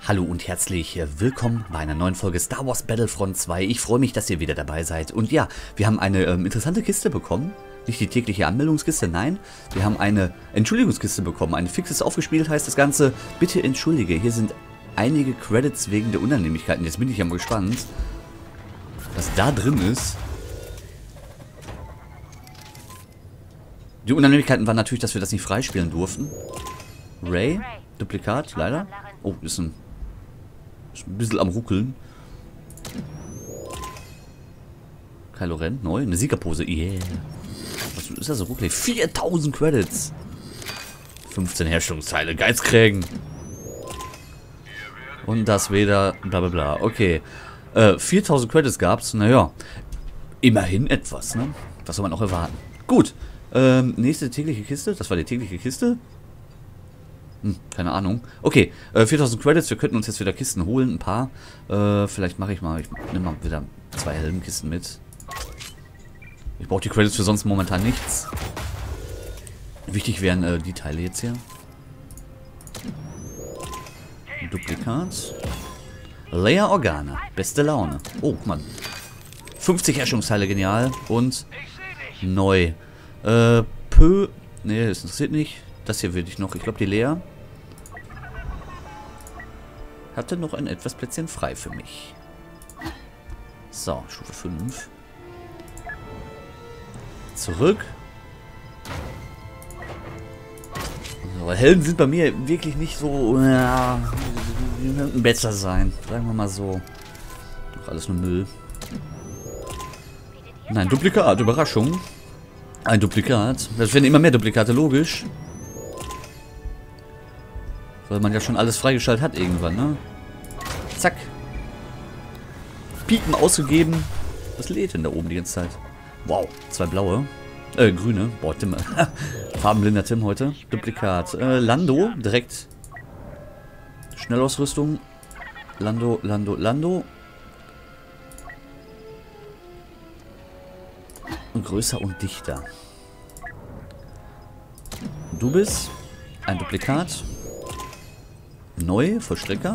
Hallo und herzlich willkommen bei einer neuen Folge Star Wars Battlefront 2. Ich freue mich, dass ihr wieder dabei seid. Und ja, wir haben eine interessante Kiste bekommen. Nicht die tägliche Anmeldungskiste, nein. Wir haben eine Entschuldigungskiste bekommen. Ein fixes aufgespielt heißt das Ganze. Bitte entschuldige, hier sind einige Credits wegen der Unannehmlichkeiten. Jetzt bin ich ja mal gespannt, was da drin ist. Die Unannehmlichkeiten waren natürlich, dass wir das nicht freispielen durften. Ray, Duplikat, leider. Oh, ist ein bisschen am Ruckeln. Kylo Ren, neu. Eine Siegerpose. Yeah. Was ist das so ruckelig? 4000 Credits. 15 Herstellungsteile. Geizkrägen. Und das wieder. Bla bla bla. Okay. 4000 Credits gab's. Naja. Immerhin etwas, ne? Was soll man auch erwarten? Gut. Nächste tägliche Kiste. Das war die tägliche Kiste. Keine Ahnung. Okay, 4000 Credits, wir könnten uns jetzt wieder Kisten holen, ein paar. Vielleicht mache ich nehme mal wieder 2 Helmkisten mit. Ich brauche die Credits für sonst momentan nichts. Wichtig wären die Teile jetzt hier. Ein Duplikat. Leia Organa, beste Laune. Oh, guck mal. 50 Herstellungsteile, genial. Und neu. Ne, das interessiert nicht. Das hier will ich noch. Ich glaube, die Lea hatte noch ein etwas Plätzchen frei für mich. So, Stufe 5. Zurück. So, Helden sind bei mir wirklich nicht so... Ja, die könnten besser sein. Sagen wir mal so. Doch alles nur Müll. Nein, Duplikat. Überraschung. Ein Duplikat. Das werden immer mehr Duplikate, logisch. Weil man ja schon alles freigeschaltet hat irgendwann, ne? Zack. Piepen ausgegeben. Was lädt denn da oben die ganze Zeit? Wow, 2 blaue. Grüne. Boah, Tim. Farbenblinder Tim heute. Duplikat. Lando, direkt. Schnellausrüstung. Lando. Und größer und dichter. Du bist ein Duplikat. Neu, Vollstrecker.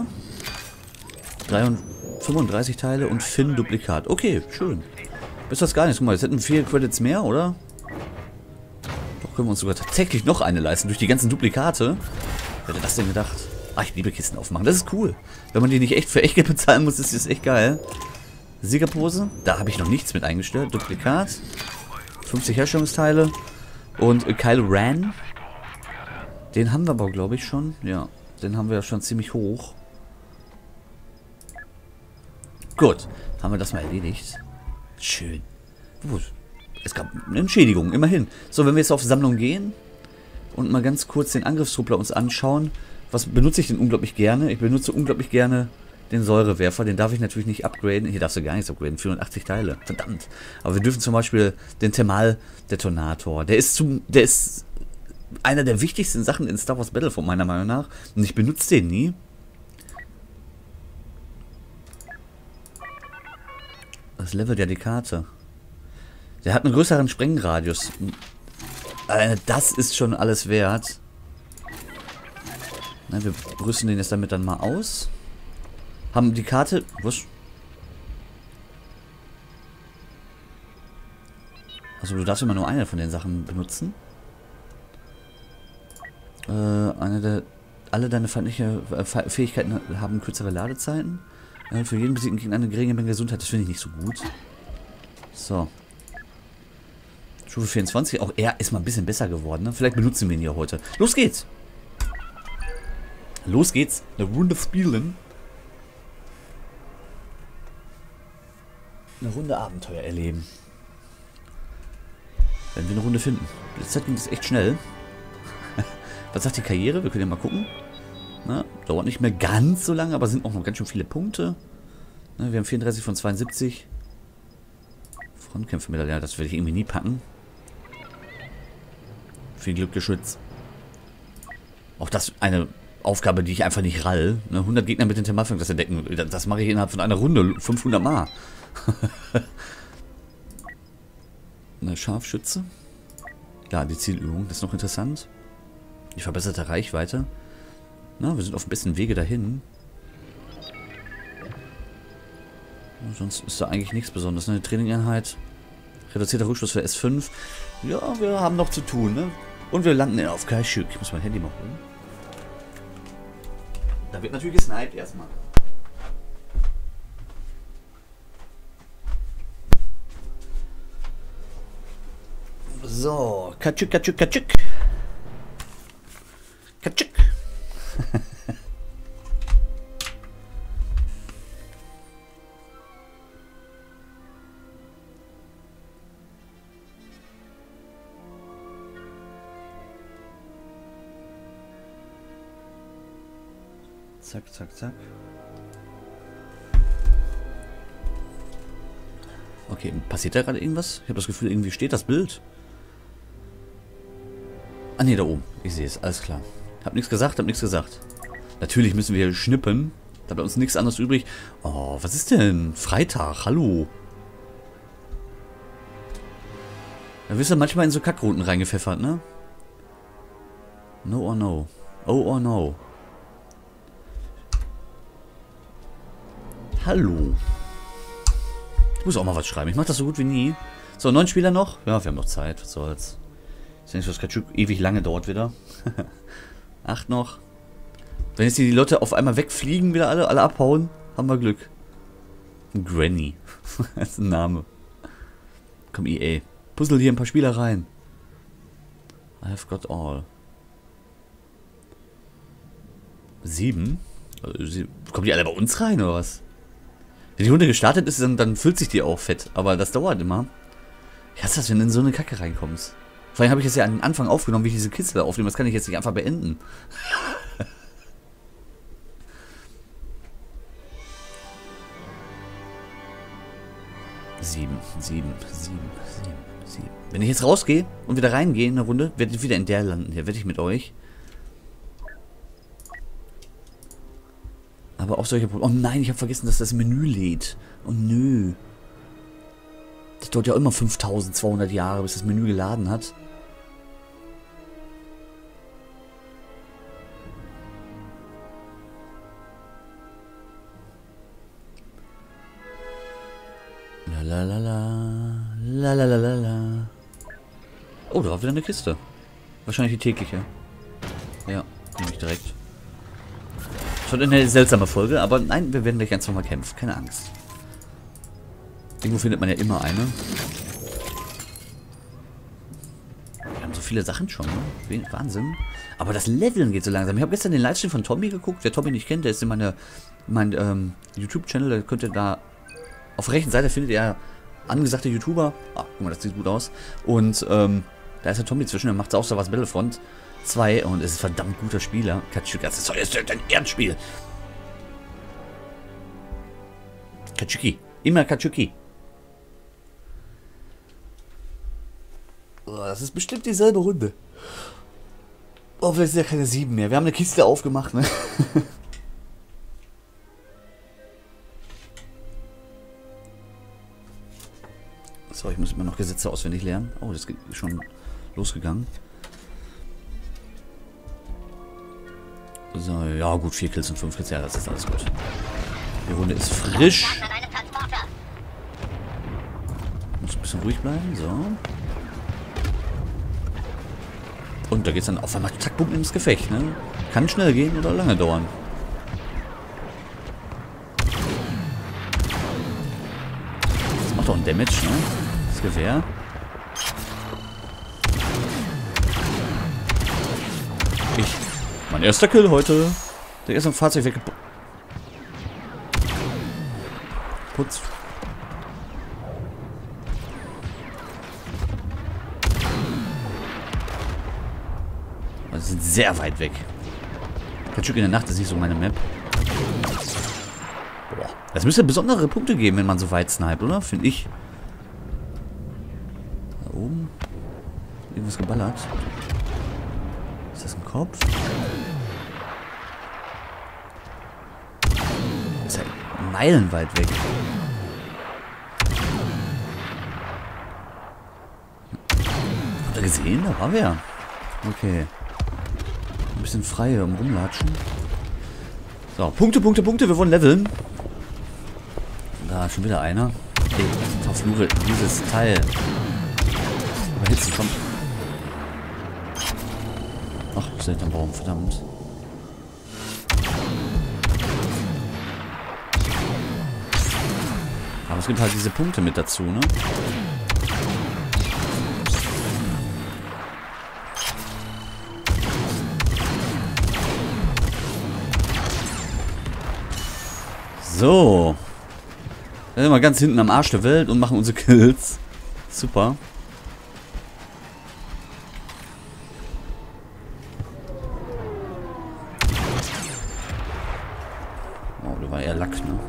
35 Teile und Finn Duplikat. Okay, schön. Ist das gar nicht. Guck mal, jetzt hätten wir 4 Credits mehr, oder? Doch, können wir uns sogar tatsächlich noch eine leisten. Durch die ganzen Duplikate. Wer hätte das denn gedacht? Ach, ich liebe Kisten aufmachen. Das ist cool. Wenn man die nicht echt für echt Geld bezahlen muss, ist das echt geil. Siegerpose. Da habe ich noch nichts mit eingestellt. Duplikat. 50 Herstellungsteile. Und Kylo Ren. Den haben wir aber, glaube ich, schon. Ja, den haben wir ja schon ziemlich hoch. Gut, haben wir das mal erledigt. Schön. Es gab eine Entschädigung, immerhin. So, wenn wir jetzt auf Sammlung gehen und mal ganz kurz den Angriffstruppler uns anschauen. Was benutze ich denn unglaublich gerne? Ich benutze unglaublich gerne den Säurewerfer. Den darf ich natürlich nicht upgraden. Hier darfst du gar nichts upgraden. 480 Teile. Verdammt. Aber wir dürfen zum Beispiel den Thermal-Detonator. Der ist einer der wichtigsten Sachen in Star Wars Battlefront, meiner Meinung nach. Und ich benutze den nie. Das Level der Karte. Der hat einen größeren Sprengradius. Das ist schon alles wert. Nein, wir rüsten den jetzt damit dann mal aus. Haben die Karte... Was? Also du darfst immer nur eine von den Sachen benutzen. Alle deine feindliche Fähigkeiten haben kürzere Ladezeiten. Für jeden besiegten Gegner eine geringe Menge Gesundheit. Das finde ich nicht so gut. So. Stufe 24. Auch er ist mal ein bisschen besser geworden. Ne? Vielleicht benutzen wir ihn ja heute. Los geht's! Los geht's. Eine Runde spielen. Eine Runde Abenteuer erleben. Wenn wir eine Runde finden. Letzte Zeit ging das echt schnell. Was sagt die Karriere? Wir können ja mal gucken. Na, dauert nicht mehr ganz so lange, aber sind auch noch ganz schön viele Punkte. Na, wir haben 34 von 72. Frontkämpfe-Medaille, das werde ich irgendwie nie packen. Viel Glück, Geschütz. Auch das eine Aufgabe, die ich einfach nicht rall. Ne, 100 Gegner mit den Thermalfangklasse entdecken. Das mache ich innerhalb von einer Runde. 500 Mal. Eine Scharfschütze. Ja, die Zielübung, das ist noch interessant. Die verbesserte Reichweite. Na, wir sind auf dem besten Wege dahin. Sonst ist da eigentlich nichts Besonderes. Eine Trainingeinheit. Reduzierter Rückstoß für S5. Ja, wir haben noch zu tun, ne? Und wir landen auf Kashyyyk. Ich muss mein Handy mal holen. Da wird natürlich gesniped erstmal. So, Kashyyyk, Kashyyyk, Kashyyyk. Kashyyyk. Zack, zack, zack. Okay, passiert da gerade irgendwas? Ich habe das Gefühl, irgendwie steht das Bild. Ah ne, da oben. Ich sehe es, alles klar. Hab nichts gesagt, hab nichts gesagt. Natürlich müssen wir schnippen. Da bleibt uns nichts anderes übrig. Oh, was ist denn? Freitag, hallo. Da wirst du manchmal in so Kackrouten reingepfeffert, ne? No or no. Oh or no. Hallo. Ich muss auch mal was schreiben. Ich mache das so gut wie nie. So, 9 Spieler noch? Ja, wir haben noch Zeit. Was soll's. Ist ja nicht so, dass Kashyyyk ewig lange dauert wieder. 8 noch. Wenn jetzt die Leute auf einmal wegfliegen, wieder alle abhauen, haben wir Glück. Granny. Das ist ein Name. Komm, EA. Puzzle hier ein paar Spieler rein. I have got all. 7? Kommen die alle bei uns rein, oder was? Wenn die Runde gestartet ist, dann fühlt sich die auch fett. Aber das dauert immer. Ich hasse das, wenn du in so eine Kacke reinkommst. Vor allem habe ich es ja am Anfang aufgenommen, wie ich diese Kiste aufnehme. Das kann ich jetzt nicht einfach beenden. Sieben. Wenn ich jetzt rausgehe und wieder reingehe in eine Runde, werde ich wieder in der landen. Hier werde ich mit euch. Aber auch solche Probleme. Oh nein, ich habe vergessen, dass das Menü lädt. Oh nö. Das dauert ja immer 5200 Jahre, bis das Menü geladen hat. Lalalala. Oh, da war wieder eine Kiste. Wahrscheinlich die tägliche. Ja, nehme ich direkt. Schon eine seltsame Folge, aber nein, wir werden gleich ganz normal kämpfen. Keine Angst. Irgendwo findet man ja immer eine. Wir haben so viele Sachen schon, ne? Wahnsinn. Aber das Leveln geht so langsam. Ich habe gestern den Livestream von Tommy geguckt. Wer Tommy nicht kennt, der ist in mein YouTube-Channel. Da könnt ihr da auf der rechten Seite findet ihr angesagte YouTuber. Ah, guck mal, das sieht gut aus. Und da ist der Tommy zwischen. Der macht auch so was Battlefront 2 und ist ein verdammt guter Spieler. Kashyyyk, das ist ein Ernstspiel. Kashyyyk. Immer Kashyyyk. Oh, das ist bestimmt dieselbe Runde. Oh, vielleicht sind ja keine 7 mehr. Wir haben eine Kiste aufgemacht, ne? So, ich muss immer noch Gesetze auswendig lernen. Oh, das ist schon losgegangen. So, ja gut, 4 Kills und 5 Kills, ja, das ist alles gut. Die Runde ist frisch. Muss ein bisschen ruhig bleiben, so. Und da geht's dann auf einmal zack, bumm ins Gefecht, ne? Kann schnell gehen oder lange dauern. Das macht auch einen Damage, ne? Das Gewehr. Mein erster Kill heute. Der ist am Fahrzeug weggeputzt. Also sind sehr weit weg. Kashyyyk in der Nacht ist nicht so meine Map. Boah. Es müsste besondere Punkte geben, wenn man so weit sniped, oder? Finde ich. Da oben. Irgendwas geballert. Ist das ein Kopf? Das ist ja meilenweit weg. Habt ihr gesehen? Da war wer. Okay. Ein bisschen frei um rumlatschen. So, Punkte. Wir wollen leveln. Ah, schon wieder einer. Ey, verfluche dieses Teil. Überhitzen, komm. Ach, ich sehe den Baum, verdammt. Aber es gibt halt diese Punkte mit dazu, ne? So. Wir sind mal ganz hinten am Arsch der Welt und machen unsere Kills. Super. Oh, der war eher Lack, ne?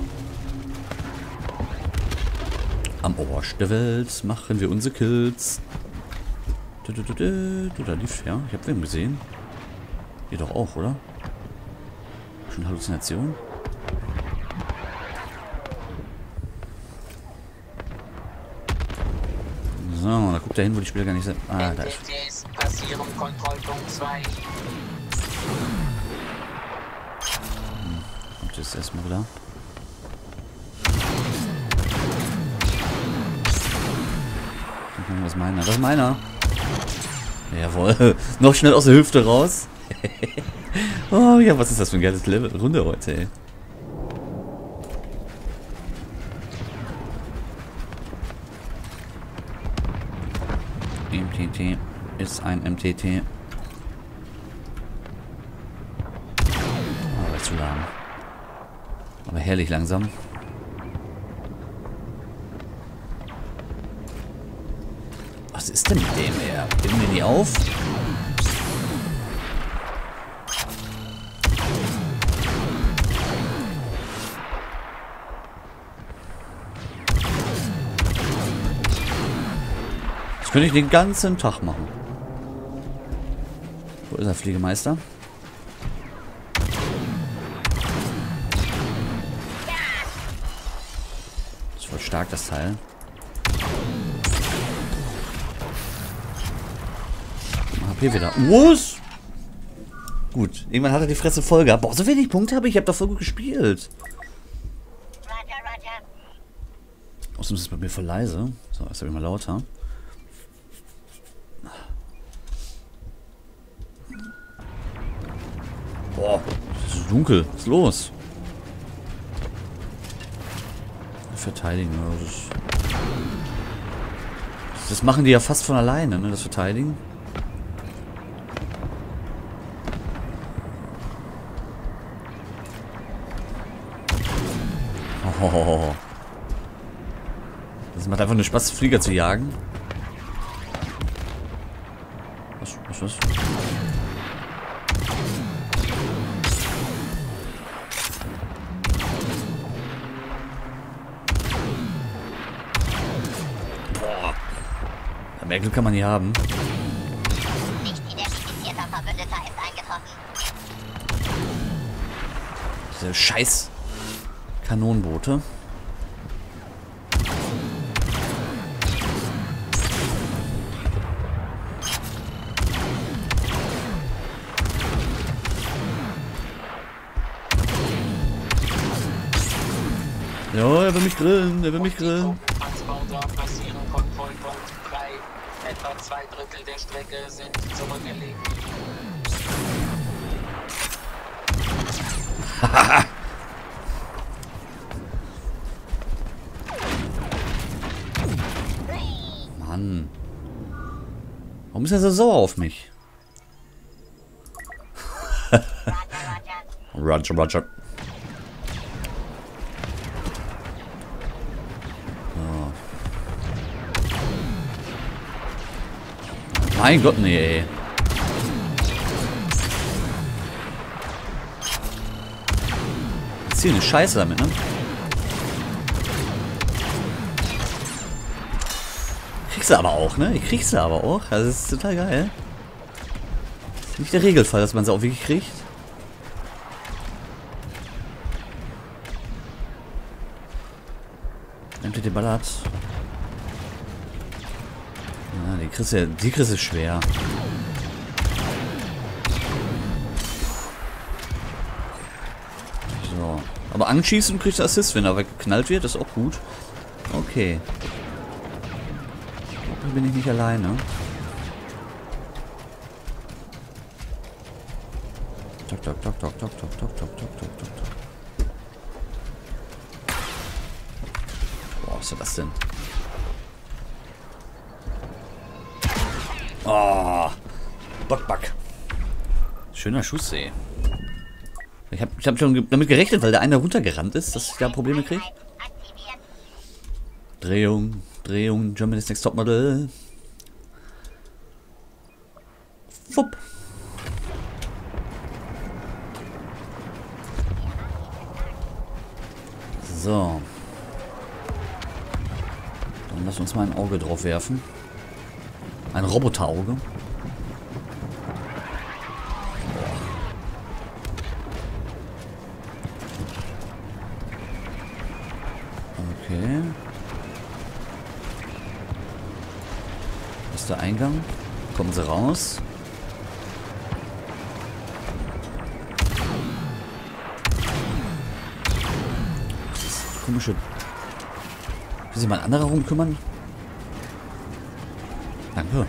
Am Arsch der Welt machen wir unsere Kills. Du, da lief ja. Ich hab wen gesehen. Ihr doch auch, oder? Schon Halluzination? So, da guckt er hin, wo die Spieler gar nicht sind. Ah, da ist. Passieren Kontrollpunkt 2. Kommt jetzt erstmal wieder. Was ist meiner? Das ist meiner. Jawohl. Noch schnell aus der Hüfte raus. Oh ja, was ist das für ein geiles Level Runde heute, ey. MTT ist ein MTT. Oh, zu lahm. Aber herrlich langsam. Was ist denn mit dem, ey? Nehmen wir nie auf? Das könnte ich den ganzen Tag machen. Wo ist der Fliegemeister? Das ist voll stark, das Teil. HP wieder. Was? Gut, irgendwann hat er die Fresse voll gehabt. Boah, so wenig Punkte habe ich. Ich habe doch voll gut gespielt. Außerdem ist es bei mir voll leise. So, jetzt habe ich mal lauter. Boah, es ist dunkel. Was ist los? Verteidigen. Das machen die ja fast von alleine, ne? Das Verteidigen. Oh. Das macht einfach nur Spaß, Flieger zu jagen. Was? Boah. Mehr Glück kann man hier haben. Nicht identifizierter Verbündeter ist eingetroffen. Diese scheiß Kanonenboote. Ja, er will mich grillen, er will mich grillen. Transporter passieren Kontrollpunkt 3. Etwa 2/3 der Strecke sind zurückgelegt. Haha. Mann. Warum ist er so sauer auf mich? Roger, Roger. So. Mein Gott, nee, ey. Ist hier eine Scheiße damit, ne? Kriegst du aber auch, ne? Ich kriegst du aber auch. Also das ist total geil. Ist nicht der Regelfall, dass man sie auch wirklich kriegt. Nimmt ihr den Ballard? Ja, die kriegst du schwer. So. Aber anschießen und kriegt Assist, wenn er weggeknallt wird. Das ist auch gut. Okay. Hier bin ich nicht alleine. Tok, tok, tok, tok, tok, tok, tok, tok, tok, tok, tok. Boah, was ist das denn? Oh, Bockback. Schöner Schuss, ey. Ich hab schon damit gerechnet, weil der eine runtergerannt ist, dass ich da Probleme kriege. Drehung, Drehung, Germany's Next Topmodel. Wupp. So. Dann lass uns mal ein Auge drauf werfen. Ein Roboterauge. Okay. Das ist der Eingang. Kommen sie raus. Das ist komische. Will sich mal ein anderer rumkümmern? Danke.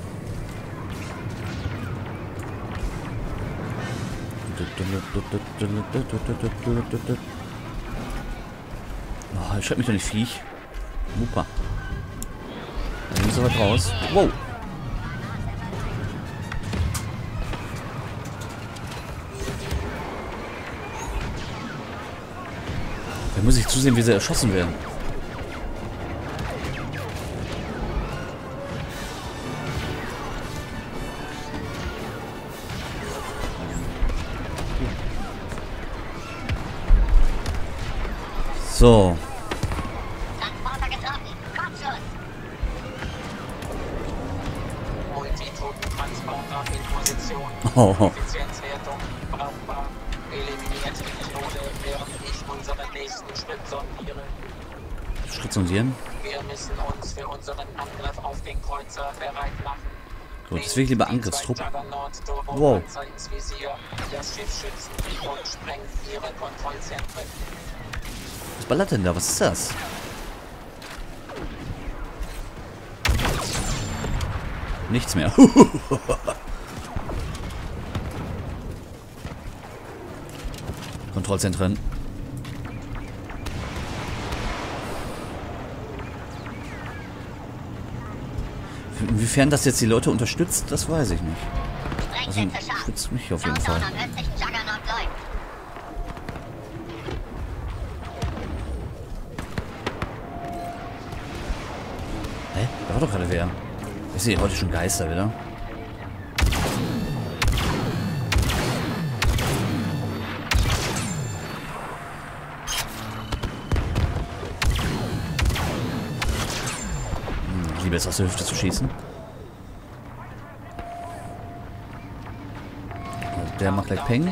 Oh, schreibt mich doch nicht, Viech. Super. Da ist aber raus. Wow. Da muss ich zusehen, wie sie erschossen werden. So. Transporter getroffen. Kopfschuss. Multitotentransporter in Position. Oh. Effizienzwertung brauchbar. Eliminiert die Klone, während ich unseren nächsten Schritt sondiere. Schritt sondieren. Wir müssen uns für unseren Angriff auf den Kreuzer bereit machen. Gut, das will ich lieber Angriffstrupp. Wow. Wow. Ins Visier, das Schiff schützen und sprengt ihre Kontrollzentren. Was ballert denn da? Was ist das? Nichts mehr. Kontrollzentren. Inwiefern das jetzt die Leute unterstützt, das weiß ich nicht. Also unterstützt mich auf jeden Fall. Hä? Da war doch gerade wer. Ich sehe heute schon Geister wieder. Ich liebe es aus der Hüfte zu schießen. Der macht gleich Peng.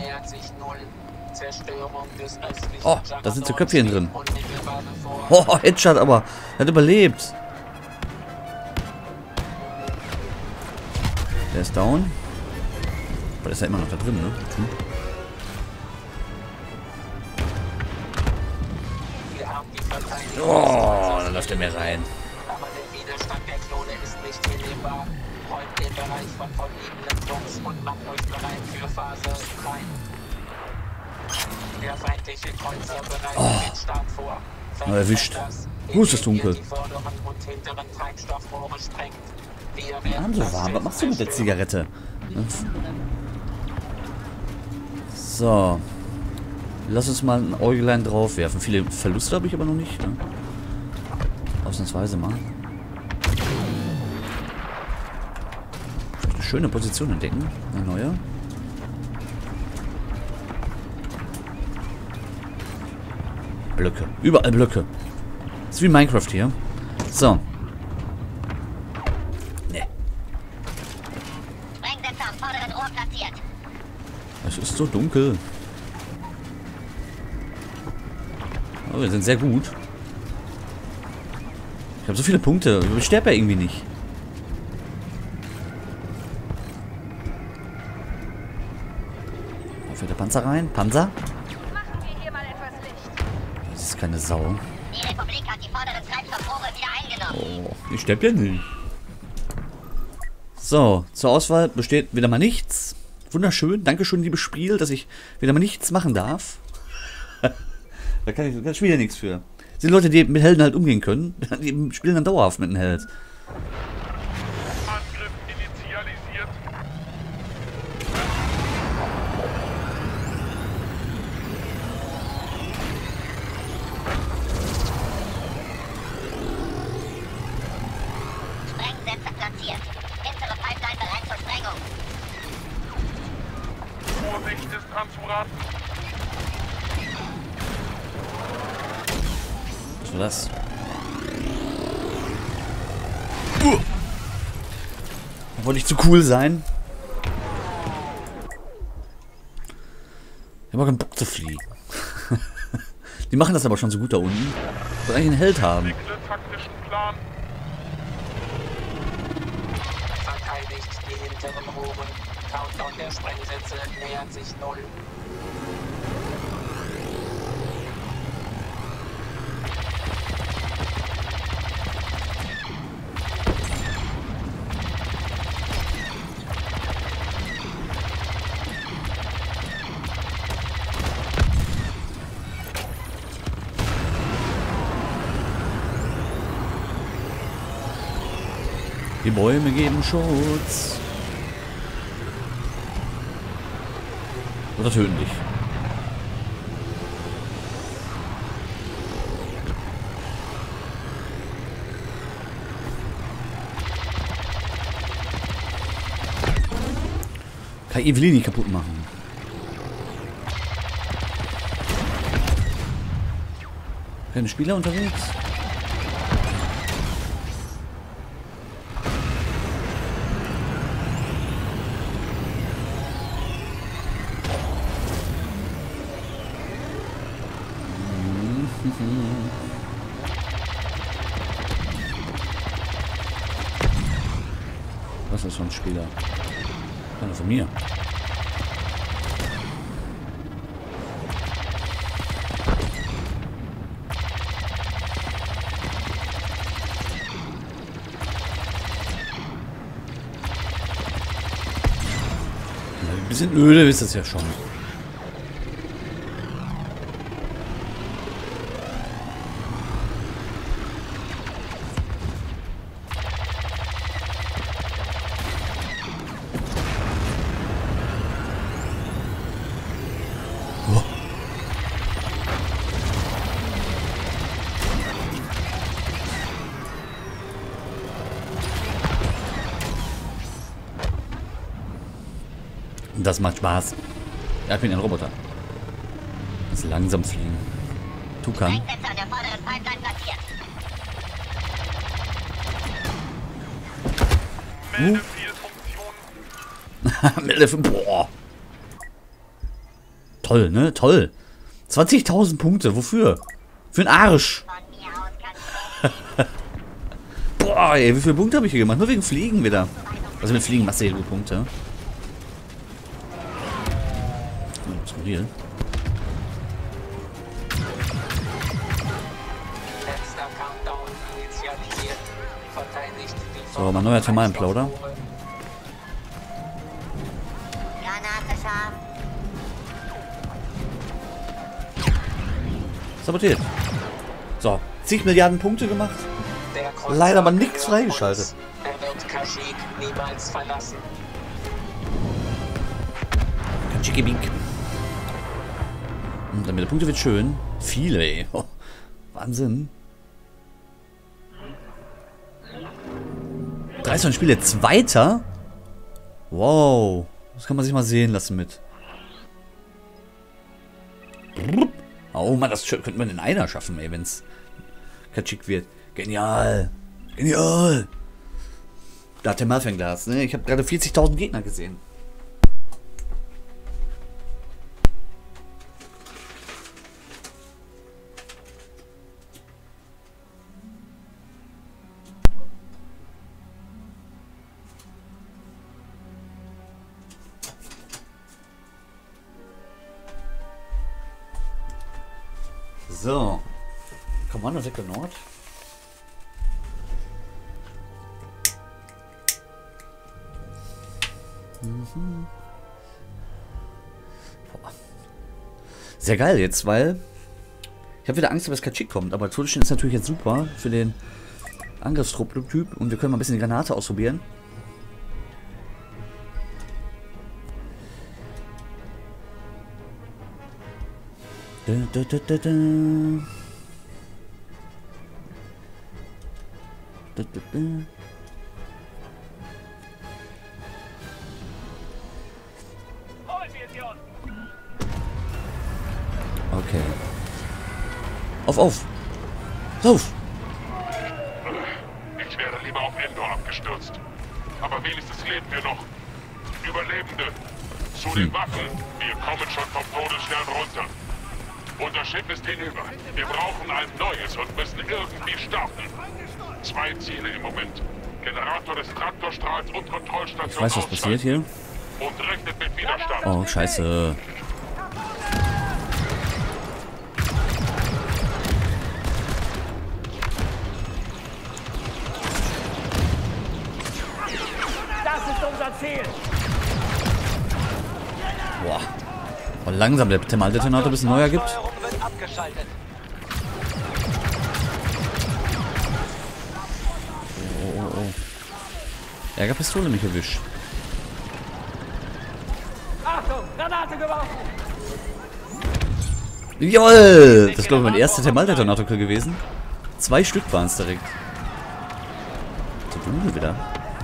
Oh, da sind so Köpfchen drin. Oh, Headshot aber. Er hat überlebt. Der ist down. Aber der ist ja immer noch da drin, ne? Oh, da läuft er mir rein. Aber der Widerstand der Klone ist nicht hinnehmbar. Räumt den Bereich von verbliebenen Trupps und macht euch bereit für Phase 3. Der feindliche Kreuzer bereitet den Start vor. Erwischt. Ist das dunkel. Die vorderen und hinteren Treibstoffrohre sprengt. So warm. Was machst du mit der Zigarette? So. Lass uns mal ein Äuglein drauf werfen. Viele Verluste habe ich aber noch nicht. Ne? Ausnahmsweise mal. Eine schöne Position entdecken. Eine neue. Blöcke. Überall Blöcke. Das ist wie Minecraft hier. So. Es ist so dunkel. Oh, wir sind sehr gut. Ich habe so viele Punkte. Ich sterbe ja irgendwie nicht. Da fährt der Panzer rein. Panzer? Machen wir hier mal etwas Licht. keine Sau. Die Republik hat die vorderen Treibstoffrohre wieder eingenommen. Oh, ich sterb ja nicht. So, zur Auswahl besteht wieder mal nichts. Wunderschön. Dankeschön, liebes Spiel, dass ich wieder mal nichts machen darf. Da kann das Spiel ja nichts für. Das sind Leute, die mit Helden halt umgehen können. Die spielen dann dauerhaft mit einem Held. Angriff initialisiert. Sprengsätze platziert. Hintere Pipeline bereit zur Sprengung. Vorsicht ist anzuraten. Was war das? Wollte ich zu cool sein? Ich habe keinen Bock zu fliegen. Die machen das aber schon so gut da unten. Soll eigentlich einen Held haben. Entwickle taktischen Plan. Verteidigt die hinteren Rohren. Countdown der Sprengsätze nähert sich 0. Die Bäume geben Schutz. Oder töten dich. KI will ihn nicht kaputt machen. Keine Spieler unterwegs? Was ist für ein Spieler? Einer von mir. Ein bisschen öde ist das ja schon. Das macht Spaß. Ja, ich bin ein Roboter. Das langsam fliegen. Tukan. Sprengsätze an der vorderen Pipeline platziert. Melde Fehlfunktion. Boah. Toll, ne? Toll. 20.000 Punkte. Wofür? Für den Arsch. Von mir aus kannst du Boah, ey, wie viele Punkte habe ich hier gemacht? Nur wegen Fliegen wieder. Also mit Fliegen machst du hier gut Punkte. Was kommt hier? Letzter Countdown initialisiert. Verteidigt die So, mein neuer Thermalplauder. Granate scharf. Sabotiert. So, zig Milliarden Punkte gemacht. Der Kreuzer Leider aber nichts gehört freigeschaltet. uns. Er wird Kashyyyk niemals verlassen. Schickibink. Und damit der Punkte wird schön. Viele, ey. Oh, Wahnsinn. 30 Spiele, Zweiter? Wow. Das kann man sich mal sehen lassen mit. Oh Mann, das könnte man in einer schaffen, ey, wenn es Kashyyyk wird. Genial. Genial. Da hat der Thermalfernglas, ne? Ich habe gerade 40.000 Gegner gesehen. So. Kommandosektor Nord. Boah. Sehr geil jetzt, weil ich habe wieder Angst, dass Kashyyyk kommt, aber Todesstern ist natürlich jetzt super für den Angriffstrupp-Typ und wir können mal ein bisschen die Granate ausprobieren. Da, da, da, da, da. Da, da, da. Okay. Auf! Lauf! Ich wäre lieber auf Endor abgestürzt. Aber wenigstens leben wir noch. Überlebende. Zu den Waffen. Wir kommen schon vom Todesstern runter. Unser Schiff ist hinüber. Wir brauchen ein neues und müssen irgendwie starten. 2 Ziele im Moment. Generator des Traktorstrahls und Kontrollstation. Ich weiß, was passiert hier. Und rechnet mit Widerstand. Oh, scheiße. Das ist unser Ziel. Boah. Und langsam der Thermaldetonator ein bisschen neuer gibt. Steuerung wird abgeschaltet. Ärgerpistole mich erwischt. Achtung, Granate geworfen. Jawoll! Das ist, glaube ich, mein erster Thermaldetonator-Kill gewesen. 2 Stück waren es direkt. So dunkel wieder.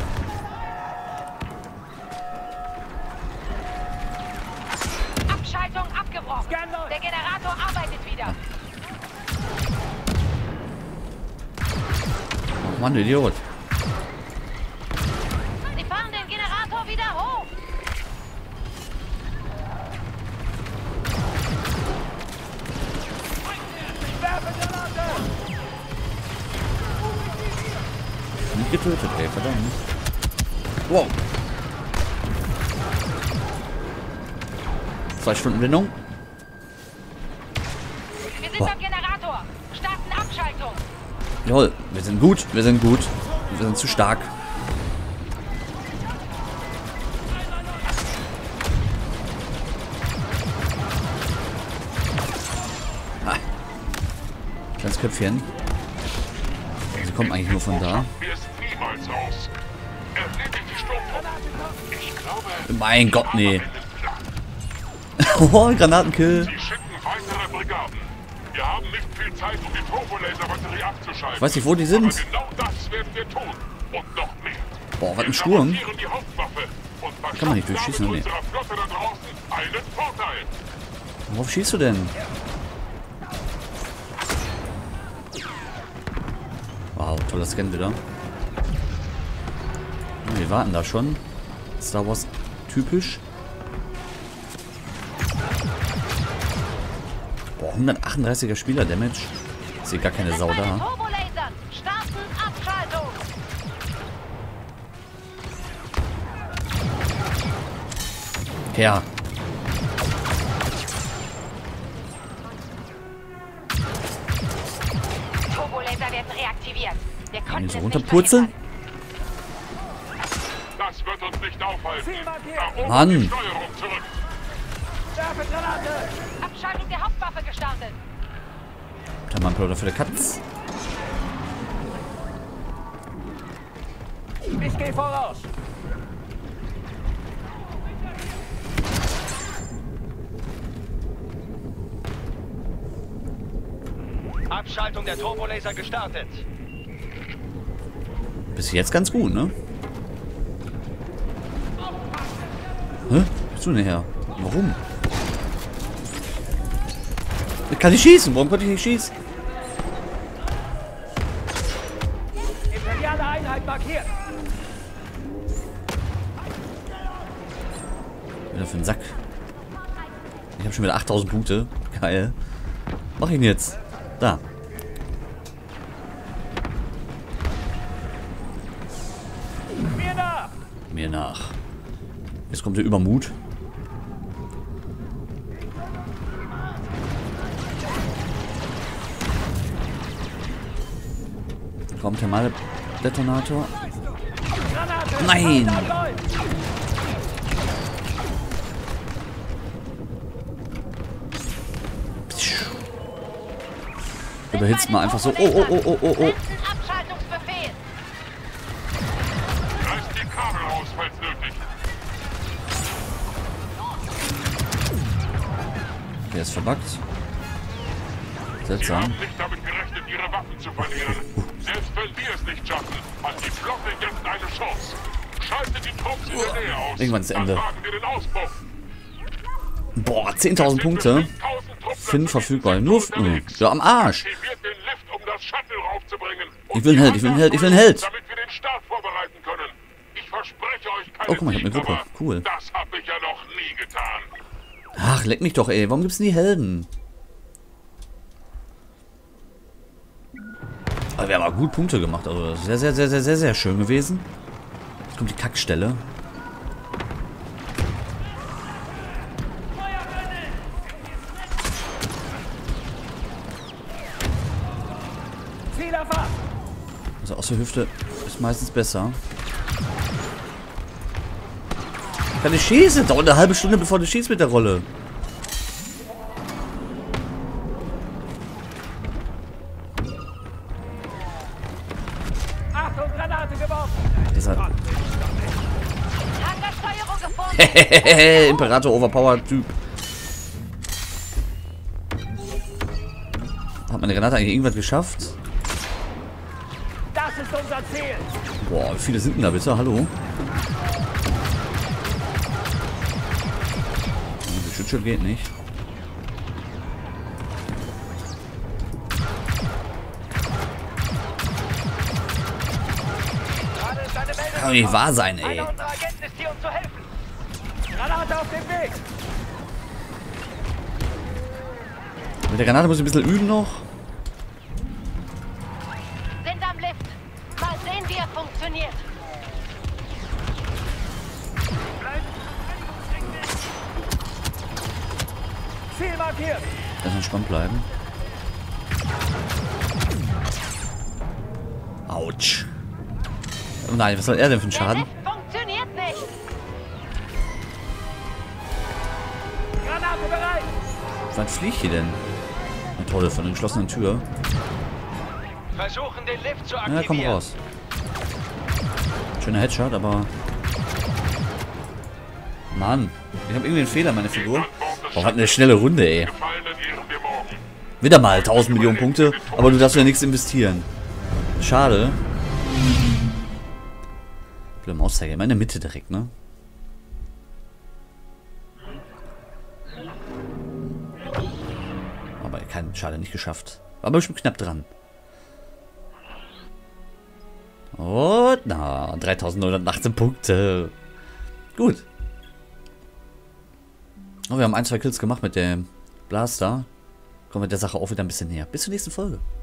Abschaltung abgebrochen. Der Generator arbeitet wieder. Ach Mann, du Idiot. Sie fahren den Generator wieder hoch. Nicht getötet, ey, verdammt. Wow. 2 Stunden Blindung. Wir sind am Generator. Starten Abschaltung. Jawohl, wir sind gut, wir sind gut. Wir sind zu stark. Ah. Kleines Köpfchen. Sie kommt eigentlich nur von da. Wir sind niemals aus. Erledigt die Sturmtruppe. Ich glaube... Mein Gott, nee. Oh, Granatenkill. Sie schicken weitere Brigaden. Wir haben nicht viel Zeit, um die Turbolaserbatterie abzuschalten. Ich weiß nicht, wo die sind. Aber genau das werden wir tun. Und noch mehr. Boah, was ein Wir Sturm. sabotieren die Hauptwaffe und Kann man nicht durchschießen, damit nee. unserer Flotte da draußen einen Vorteil. Worauf schießt du denn? Wow, toller Scan wieder. Wir warten da schon. Star Wars typisch. Boah, 138er Spieler-Damage. Ist hier gar keine Sau da. Turbolasern. Starten Abschaltung. Ja. Turbolaser werden reaktiviert. Wir Kann konnten ich so es nicht runterpurzeln? verhindern. Das wird uns nicht aufhalten. Ziel markiert. Erobert Mann. die Steuerung zurück. Werfe Granate. Abschaltung der Hauptwaffe gestartet. Thermalploder für die Katz. Ich gehe voraus. Abschaltung der Turbolaser gestartet. Bis jetzt ganz gut, ne? Hä? Bist du denn her? Warum? Ich kann nicht schießen. Warum konnte ich nicht schießen? Imperiale Einheit markiert. Wieder für den Sack. Ich habe schon wieder 8000 Punkte. Geil. Mach ich ihn jetzt. Da. Mir nach. Mir nach. Jetzt kommt der Übermut. Raumthermal-Detonator. Granate! Nein! Läuft! Überhitzt mal einfach so. Oh. Abschaltungsbefehl. Reißt die Kabel raus, falls nötig. Der ist verbuggt. Sie Seltsam. haben nicht damit gerechnet, ihre Waffen zu verlieren. Selbst wenn wir es nicht schaffen, hat die Flotte jetzt eine Chance. Schaltet die Trupps in der Nähe aus. Irgendwann ist Ende. Dann wagen wir den Ausbruch. Boah, 10.000 Punkte. Finn verfügbar. Nur ja, am Arsch. Aktiviert den Lift, um das Shuttle raufzubringen. Ich will einen Held, ich will einen Held, ich will einen Held. Damit wir den Start vorbereiten können. Ich verspreche euch keine Oh, guck mal, ich hab eine Sieg, Gruppe. aber Cool. Das habe ich ja noch nie getan. Ach, leck mich doch, ey. Warum gibt's denn die Helden? Aber wir haben aber gut Punkte gemacht. Also sehr schön gewesen. Jetzt kommt die Kackstelle. Ziel erfasst! Also aus der Hüfte ist meistens besser. Kann ich schießen? Dauert eine halbe Stunde, bevor du schießt mit der Rolle. Achtung, Granate geworfen! Dieser Hangarsteuerung gefunden. Imperator Overpower Typ. Hat meine Granate eigentlich irgendwas geschafft? Das ist unser Ziel! Boah, wie viele sind denn da bitte? Hallo? Die Schutzschild geht nicht. Gerade ist eine Meldung. Kann doch nicht wahr sein, ey. Einer unserer Agenten ist hier, um zu helfen! Granate auf dem Weg! Mit der Granate muss ich ein bisschen üben noch. Sind am Lift. Mal sehen, wie er funktioniert. Ziel markiert! Lass entspannt bleiben. Autsch. Oh nein, was soll er denn für einen Der Schaden? Lift funktioniert nicht. Granate bereit! Wann fliegt hier denn? Eine tolle von der geschlossenen Tür. Versuchen, den Lift zu aktivieren. Ja, komm raus. Schöner Headshot, aber... Mann, ich habe irgendwie einen Fehler, meine Figur. Oh, hat eine schnelle Runde, ey. Gefallenen ehren wir morgen. Wieder mal 1000 Millionen Punkte, aber du darfst ja nichts investieren. Schade. Blöder Mauszeiger, immer in der Mitte direkt, ne? Aber schade, nicht geschafft. War bestimmt knapp dran. Und na, 3918 Punkte. Gut. Oh, wir haben 1, 2 Kills gemacht mit dem Blaster. Kommen wir der Sache auch wieder ein bisschen näher. Bis zur nächsten Folge.